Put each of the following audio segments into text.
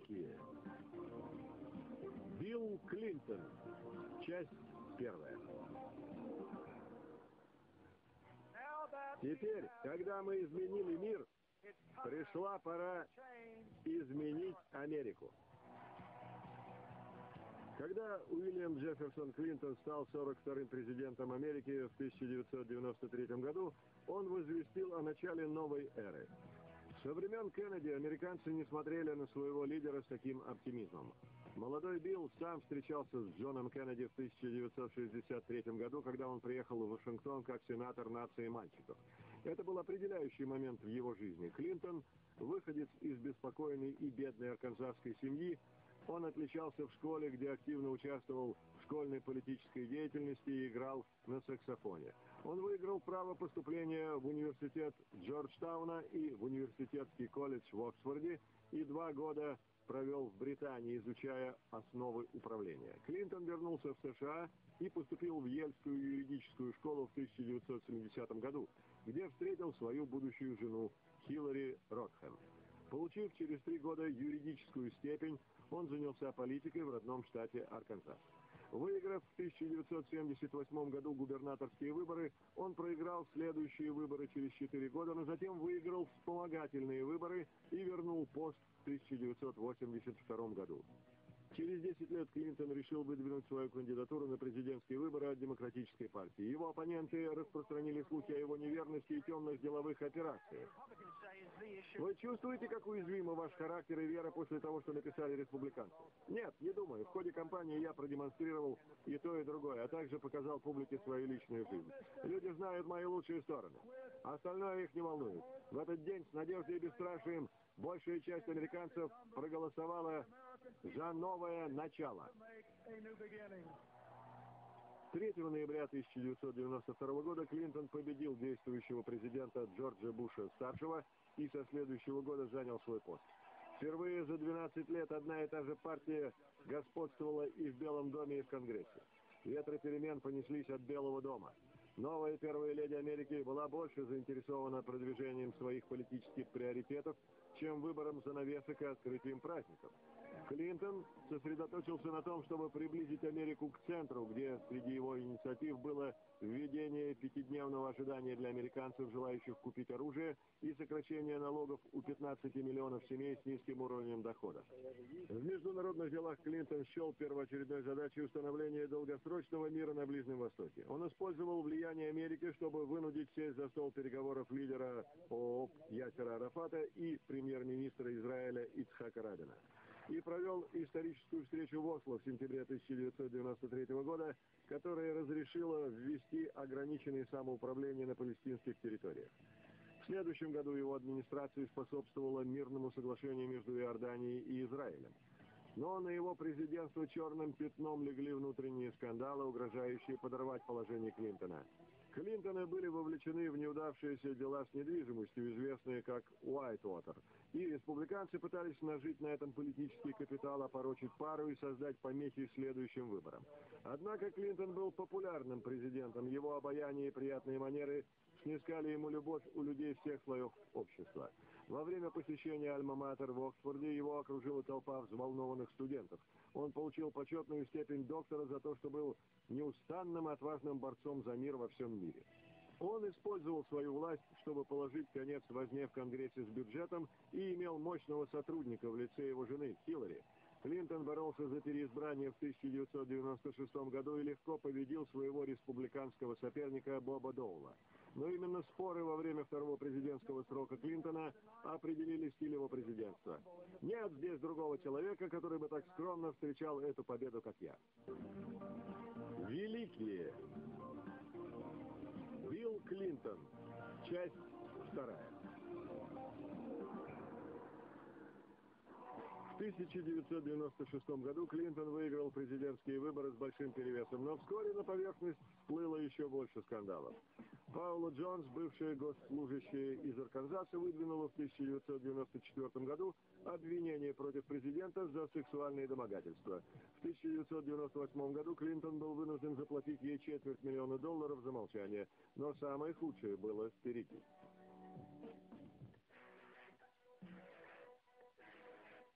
Великие. Билл Клинтон. Часть первая. Теперь, когда мы изменили мир, пришла пора изменить Америку. Когда Уильям Джефферсон Клинтон стал 42-м президентом Америки в 1993 году, он возвестил о начале новой эры. Со времен Кеннеди американцы не смотрели на своего лидера с таким оптимизмом. Молодой Билл сам встречался с Джоном Кеннеди в 1963 году, когда он приехал в Вашингтон как сенатор нации мальчиков. Это был определяющий момент в его жизни. Клинтон, выходец из беспокойной и бедной арканзасской семьи, он отличался в школе, где активно участвовал в школьной политической деятельности и играл на саксофоне. Он выиграл право поступления в университет Джорджтауна и в университетский колледж в Оксфорде и 2 года провел в Британии, изучая основы управления. Клинтон вернулся в США и поступил в Йельскую юридическую школу в 1970 году, где встретил свою будущую жену Хиллари Ротхэм. Получив через 3 года юридическую степень, он занялся политикой в родном штате Арканзас. Выиграв в 1978 году губернаторские выборы, он проиграл следующие выборы через 4 года, но затем выиграл вспомогательные выборы и вернул пост в 1982 году. Через 10 лет Клинтон решил выдвинуть свою кандидатуру на президентские выборы от Демократической партии. Его оппоненты распространили слухи о его неверности и темных деловых операциях. Вы чувствуете, как уязвимы ваш характер и вера после того, что написали республиканцы? Нет, не думаю. В ходе кампании я продемонстрировал и то, и другое, а также показал публике свою личную жизнь. Люди знают мои лучшие стороны. Остальное их не волнует. В этот день с надеждой и бесстрашием большая часть американцев проголосовала за новое начало. 3 ноября 1992 года Клинтон победил действующего президента Джорджа Буша-старшего и со следующего года занял свой пост. Впервые за 12 лет одна и та же партия господствовала и в Белом доме, и в Конгрессе. Ветры перемен понеслись от Белого дома. Новая первая леди Америки была больше заинтересована продвижением своих политических приоритетов, чем выбором занавесок и открытием праздников. Клинтон сосредоточился на том, чтобы приблизить Америку к центру, где среди его инициатив было введение 5-дневного ожидания для американцев, желающих купить оружие, и сокращение налогов у 15 миллионов семей с низким уровнем дохода. В международных делах Клинтон счел первоочередной задачей установление долгосрочного мира на Ближнем Востоке. Он использовал влияние Америки, чтобы вынудить сесть за стол переговоров лидера ООП Ясера Арафата и премьер-министра Израиля Ицхака Рабина. И провел историческую встречу в Осло в сентябре 1993 года, которая разрешила ввести ограниченное самоуправление на палестинских территориях. В следующем году его администрация способствовала мирному соглашению между Иорданией и Израилем. Но на его президентство черным пятном легли внутренние скандалы, угрожающие подорвать положение Клинтона. Клинтоны были вовлечены в неудавшиеся дела с недвижимостью, известные как Уайтвотер, и республиканцы пытались нажить на этом политический капитал, опорочить пару и создать помехи следующим выборам. Однако Клинтон был популярным президентом, его обаяние и приятные манеры снискали ему любовь у людей всех слоев общества. Во время посещения Альма-Матер в Оксфорде его окружила толпа взволнованных студентов. Он получил почетную степень доктора за то, что был неустанным и отважным борцом за мир во всем мире. Он использовал свою власть, чтобы положить конец возне в Конгрессе с бюджетом, и имел мощного сотрудника в лице его жены Хиллари. Клинтон боролся за переизбрание в 1996 году и легко победил своего республиканского соперника Боба Доула. Но именно споры во время второго президентского срока Клинтона определили стиль его президентства. Нет здесь другого человека, который бы так скромно встречал эту победу, как я. Великие. Билл Клинтон. Часть вторая. В 1996 году Клинтон выиграл президентские выборы с большим перевесом, но вскоре на поверхность всплыло еще больше скандалов. Паула Джонс, бывшая госслужащая из Арканзаса, выдвинула в 1994 году обвинение против президента за сексуальные домогательства. В 1998 году Клинтон был вынужден заплатить ей $250 000 за молчание, но самое худшее было впереди.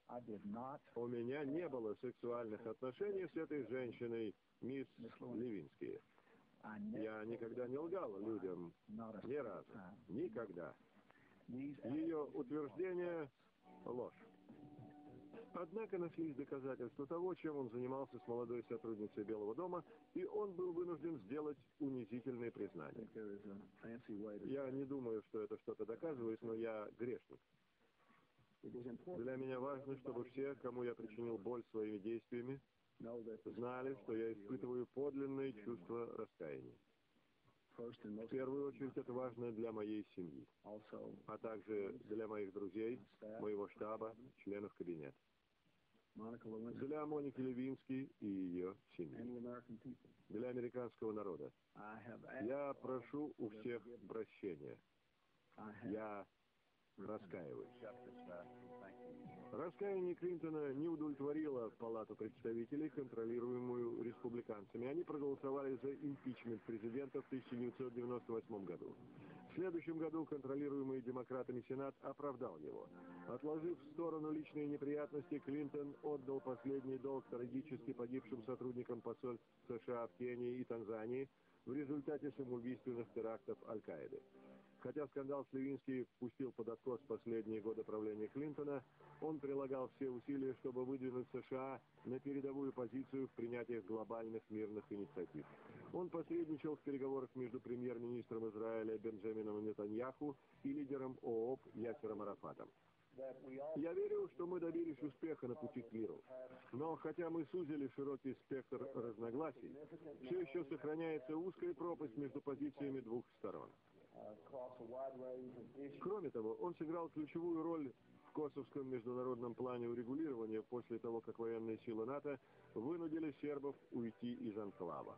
У меня не было сексуальных отношений с этой женщиной, мисс Левински. Я никогда не лгал людям. Ни разу. Никогда. Ее утверждение – ложь. Однако нашлись доказательства того, чем он занимался с молодой сотрудницей Белого дома, и он был вынужден сделать унизительные признания. Я не думаю, что это что-то доказывает, но я грешник. Для меня важно, чтобы все, кому я причинил боль своими действиями, знали, что я испытываю подлинное чувство раскаяния. В первую очередь это важно для моей семьи, а также для моих друзей, моего штаба, членов кабинета. Для Моники Левински и ее семьи. Для американского народа. Я прошу у всех прощения. Я раскаиваюсь. Раскаяние Клинтона не удовлетворило Палату представителей, контролируемую республиканцами. Они проголосовали за импичмент президента в 1998 году. В следующем году контролируемый демократами Сенат оправдал его. Отложив в сторону личные неприятности, Клинтон отдал последний долг трагически погибшим сотрудникам посольств США в Кении и Танзании в результате самоубийственных терактов Аль-Каиды. Хотя скандал с Левински пустил под откос последние годы правления Клинтона, он прилагал все усилия, чтобы выдвинуть США на передовую позицию в принятии глобальных мирных инициатив. Он посредничал в переговорах между премьер-министром Израиля Бенджамином Нетаньяху и лидером ООП Ясером Арафатом. Я верю, что мы добились успеха на пути к миру. Но хотя мы сузили широкий спектр разногласий, все еще сохраняется узкая пропасть между позициями двух сторон. Кроме того, он сыграл ключевую роль в косовском международном плане урегулирования после того, как военные силы НАТО вынудили сербов уйти из анклава.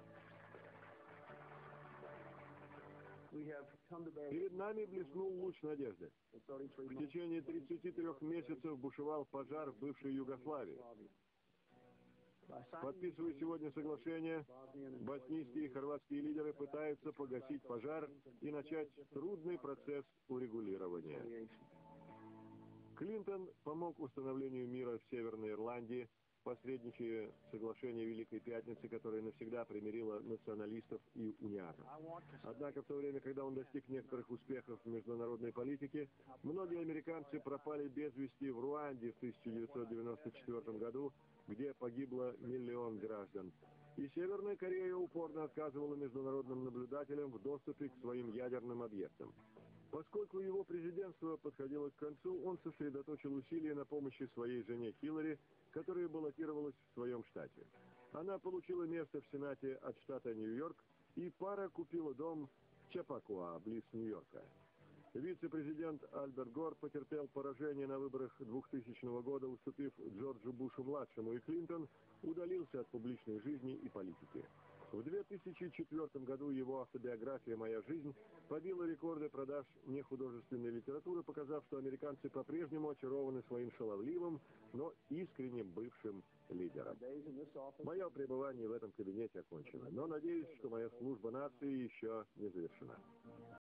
Перед нами блеснул луч надежды. В течение 33 месяцев бушевал пожар в бывшей Югославии. Подписывая сегодня соглашение, боснийские и хорватские лидеры пытаются погасить пожар и начать трудный процесс урегулирования. Клинтон помог установлению мира в Северной Ирландии, посредничая в соглашении Великой Пятницы, которое навсегда примирило националистов и униатов. Однако в то время, когда он достиг некоторых успехов в международной политике, многие американцы пропали без вести в Руанде в 1994 году, где погибло 1 миллион граждан. И Северная Корея упорно отказывала международным наблюдателям в доступе к своим ядерным объектам. Поскольку его президентство подходило к концу, он сосредоточил усилия на помощи своей жене Хиллари, которая баллотировалась в своем штате. Она получила место в Сенате от штата Нью-Йорк, и пара купила дом в Чапакуа, близ Нью-Йорка. Вице-президент Альберт Гор потерпел поражение на выборах 2000 года, уступив Джорджу Бушу-младшему, и Клинтон удалился от публичной жизни и политики. В 2004 году его автобиография «Моя жизнь» побила рекорды продаж нехудожественной литературы, показав, что американцы по-прежнему очарованы своим шаловливым, но искренним бывшим лидером. Мое пребывание в этом кабинете окончено, но надеюсь, что моя служба нации еще не завершена.